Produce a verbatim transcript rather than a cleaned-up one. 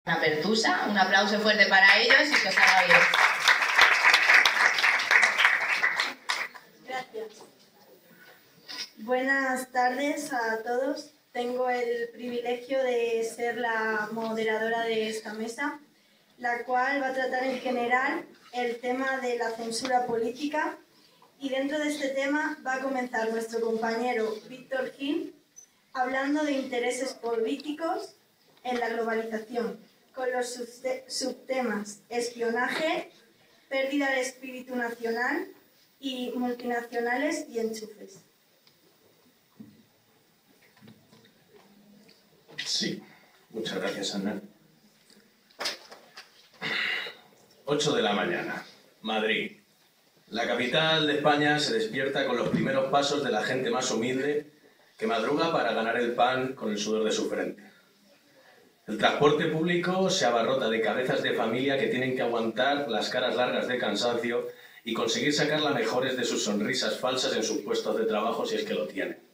Una Pertusa, un aplauso fuerte para ellos y que os haga bien. Gracias. Buenas tardes a todos. Tengo el privilegio de ser la moderadora de esta mesa, la cual va a tratar en general el tema de la censura política, y dentro de este tema va a comenzar nuestro compañero Víctor Gil hablando de intereses políticos en la globalización, con los subtemas espionaje, pérdida de espíritu nacional y multinacionales y enchufes. Sí, muchas gracias, Ana. ocho de la mañana, Madrid. La capital de España se despierta con los primeros pasos de la gente más humilde que madruga para ganar el pan con el sudor de su frente. El transporte público se abarrota de cabezas de familia que tienen que aguantar las caras largas de cansancio y conseguir sacar las mejores de sus sonrisas falsas en sus puestos de trabajo si es que lo tienen.